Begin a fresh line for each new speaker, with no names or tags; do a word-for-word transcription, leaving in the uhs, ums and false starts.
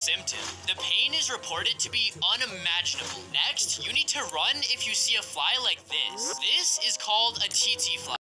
symptom. The pain is reported to be unimaginable. Next, you need to run if you see a fly like this. This is called a tsetse fly.